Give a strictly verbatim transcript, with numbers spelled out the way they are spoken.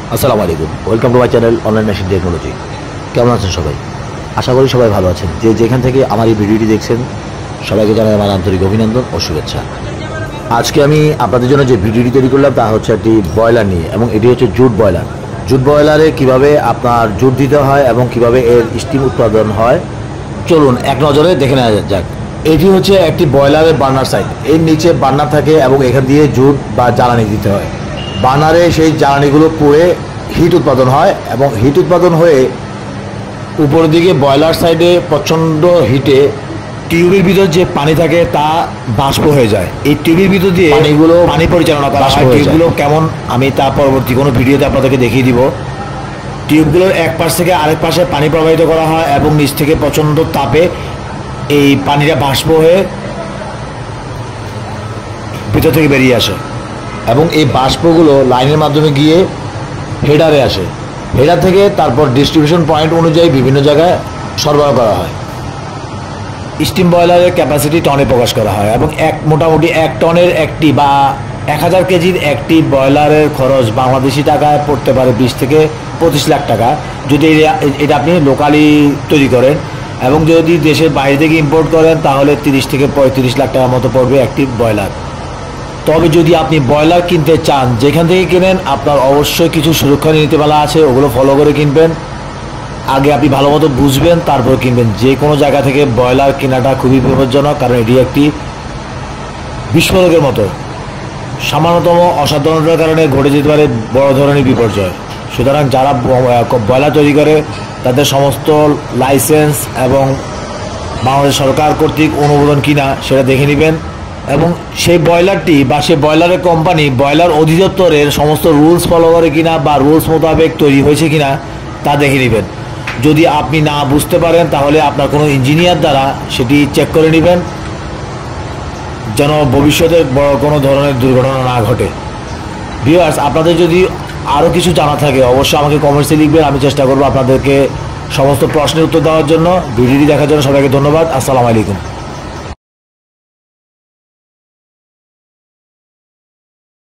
আসসালামু আলাইকুম, welcome to my channel online machine technology. কেমন আছেন সবাই? আশা করি সবাই ভালো আছেন। যে যেখান থেকে আমার এই ভিডিওটি দেখছেন সবাইকে জানাই আমার আন্তরিক অভিনন্দন ও শুভেচ্ছা। আজকে আমি আপনাদের জন্য যে ভিডিওটি তৈরি করলাম তা হচ্ছে একটি ব্রয়লার নিয়ে, এবং এটি হচ্ছে জুট ব্রয়লার। জুট ব্রয়লারে কীভাবে আপনার জুট দিতে হয় এবং কিভাবে এর স্টিম উৎপাদন হয় চলুন এক নজরে দেখে নেওয়া যাক। এটি হচ্ছে একটি ব্রয়লারের বার্নার সাইড। এর নিচে বার্নার থাকে এবং এখান দিয়ে জুট বা জ্বালানি দিতে হয়। বার্নারে সেই জ্বালানিগুলো পুড়ে হিট উৎপাদন হয় এবং হিট উৎপাদন হয়ে উপরের দিকে ব্রয়লার সাইডে প্রচণ্ড হিটে টিউবের ভিতর যে পানি থাকে তা বাষ্প হয়ে যায়। এই টিউবের ভিতর দিয়ে পানিগুলো পানি পরিচালনা করা হয়। টিউবগুলো কেমন আমি তা পরবর্তী কোনো ভিডিওতে আপনাদেরকে দেখিয়ে দিব। টিউবগুলোর এক পাশ থেকে আরেক পাশে পানি প্রবাহিত করা হয় এবং নিচ থেকে প্রচণ্ড তাপে এই পানিটা বাষ্প হয়ে ভিতর থেকে বেরিয়ে আসে এবং এই বাষ্পগুলো লাইনের মাধ্যমে গিয়ে হেডারে আসে। হেডার থেকে তারপর ডিস্ট্রিবিউশন পয়েন্ট অনুযায়ী বিভিন্ন জায়গায় সরবরাহ করা হয়। স্টিম বয়লারের ক্যাপাসিটি টনে প্রকাশ করা হয় এবং এক মোটামুটি এক টনের একটি বা এক হাজার কেজির একটি ব্রয়লারের খরচ বাংলাদেশি টাকায় পড়তে পারে বিশ থেকে পঁচিশ লাখ টাকা যদি এটা আপনি লোকালি তৈরি করেন, এবং যদি দেশের বাইরে থেকে ইম্পোর্ট করেন তাহলে তিরিশ থেকে পঁয়ত্রিশ লাখ টাকার মতো পড়বে একটি ব্রয়লার। তবে যদি আপনি ব্রয়লার কিনতে চান, যেখান থেকে কেনেন আপনার অবশ্যই কিছু সুরক্ষা নীতিমালা আছে, ওগুলো ফলো করে কিনবেন। আগে আপনি ভালো মতো বুঝবেন তারপর কিনবেন। যে কোনো জায়গা থেকে ব্রয়লার কেনাটা খুবই বিপজ্জনক, কারণ এটি একটি বিস্ফোরকের মতো। সামান্যতম অসাবধানতার কারণে ঘটে যেতে পারে বড় ধরনের বিপর্যয়। সুতরাং যারা ব্রয়লার তৈরি করে তাদের সমস্ত লাইসেন্স এবং বাংলাদেশ সরকার কর্তৃক অনুমোদন কিনা সেটা দেখে নেবেন, এবং সেই ব্রয়লারটি বা সেই ব্রয়লারের কোম্পানি ব্রয়লার অধিদপ্তরের সমস্ত রুলস ফলো করে কিনা বা রুলস মোতাবেক তৈরি হয়েছে কিনা তা দেখে নেবেন। যদি আপনি না বুঝতে পারেন তাহলে আপনার কোনো ইঞ্জিনিয়ার দ্বারা সেটি চেক করে নেবেন, যেন ভবিষ্যতে বড় কোনো ধরনের দুর্ঘটনা না ঘটে। ভিউয়ার্স, আপনাদের যদি আরও কিছু জানা থাকে অবশ্যই আমাকে কমেন্টসে লিখবেন। আমি চেষ্টা করব আপনাদেরকে সমস্ত প্রশ্নের উত্তর দেওয়ার জন্য। ভিডিওটি দেখার জন্য সবাইকে ধন্যবাদ। আসসালামু আলাইকুম।